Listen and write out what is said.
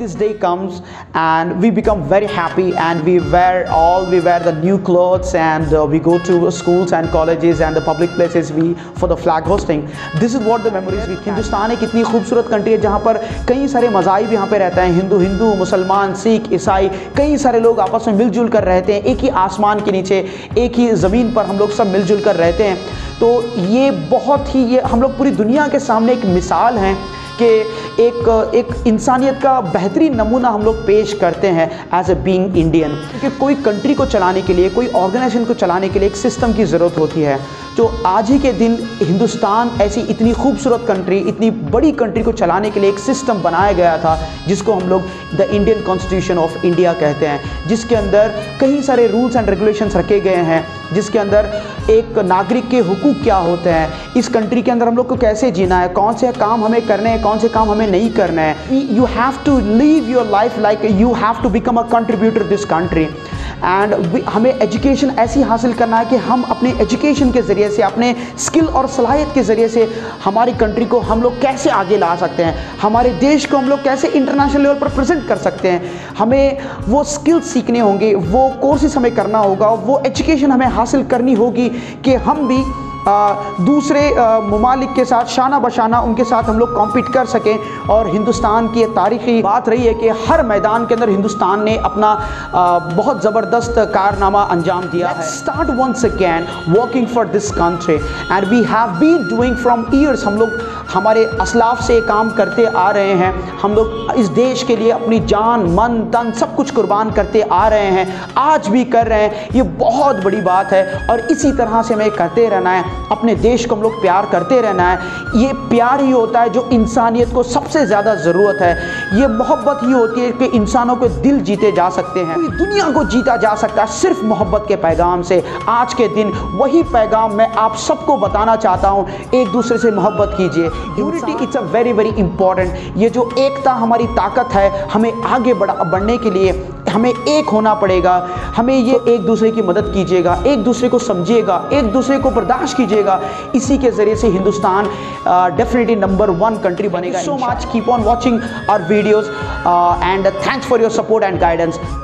this day comes and we become very happy and we wear the new clothes and we go to schools and colleges and the public places for the flag hosting. This is what the memories we. Hindustan एक इतनी खूबसूरत country है जहाँ पर कई सारे मज़ाहिब यहाँ पे रहते हैं, हिंदू मुसलमान, सिख, ईसाई, कई सारे लोग आपस में मिलजुल कर रहते हैं, एक ही आसमान के नीचे, एक ही ज़मीन पर हम लोग सब मिलजुल कर रहते हैं। तो ये बहुत ही हम लोग पूरी दुनिया के सामने एक मिसाल हैं कि एक इंसानियत का बेहतरीन नमूना हम लोग पेश करते हैं एज ए बीइंग इंडियन। क्योंकि कोई कंट्री को चलाने के लिए, कोई ऑर्गेनाइजेशन को चलाने के लिए एक सिस्टम की ज़रूरत होती है। तो आज ही के दिन हिंदुस्तान ऐसी इतनी खूबसूरत कंट्री, इतनी बड़ी कंट्री को चलाने के लिए एक सिस्टम बनाया गया था जिसको हम लोग the Indian constitution of India कहते हैं, जिसके अंदर कई सारे रूल्स एंड रेगुलेशंस रखे गए हैं, जिसके अंदर एक नागरिक के हुकूक क्या होते हैं, इस कंट्री के अंदर हम लोग को कैसे जीना है, कौन से काम हमें करने हैं, कौन से काम हमें नहीं करना है। You have to live your life like you have to become a contributor this country. And हमें एजुकेशन ऐसी हासिल करना है कि हम अपने एजुकेशन के ज़रिए से, अपने स्किल और सलाहियत के ज़रिए से हमारी कंट्री को हम लोग कैसे आगे ला सकते हैं, हमारे देश को हम लोग कैसे इंटरनेशनल लेवल पर प्रेजेंट कर सकते हैं। हमें वो स्किल्स सीखने होंगे, वो कोर्सेज हमें करना होगा, वो एजुकेशन हमें हासिल करनी होगी कि हम भी दूसरे ममालिक के साथ शाना बशाना उनके साथ हम लोग कॉम्पीट कर सकें। और हिंदुस्तान की तारीख़ी बात रही है कि हर मैदान के अंदर हिंदुस्तान ने अपना बहुत ज़बरदस्त कारनामा अंजाम दिया है। Start once again working for this country and we have been doing from years. हम लोग हमारे असलाफ से काम करते आ रहे हैं, हम लोग इस देश के लिए अपनी जान, मन, तन सब कुछ कुर्बान करते आ रहे हैं, आज भी कर रहे हैं। ये बहुत बड़ी बात है और इसी तरह से हमें करते रहना है। अपने देश को हम लोग प्यार करते रहना है। ये प्यार ही होता है जो इंसानियत को सबसे ज़्यादा ज़रूरत है। ये मोहब्बत ही होती है कि इंसानों के दिल जीते जा सकते हैं, पूरी दुनिया को जीता जा सकता है सिर्फ मोहब्बत के पैगाम से। आज के दिन वही पैगाम मैं आप सबको बताना चाहता हूँ, एक दूसरे से मोहब्बत कीजिए। Unity it's a very very important. ये जो एकता हमारी ताकत है, हमें आगे बढ़ने के लिए हमें एक होना पड़ेगा। हमें ये एक दूसरे की मदद कीजिएगा, एक दूसरे को समझिएगा, एक दूसरे को बर्दाश्त कीजिएगा। इसी के ज़रिए से हिंदुस्तान डेफिनेटली नंबर 1 कंट्री बनेगा। So much, keep on watching our videos and thanks for your support and guidance.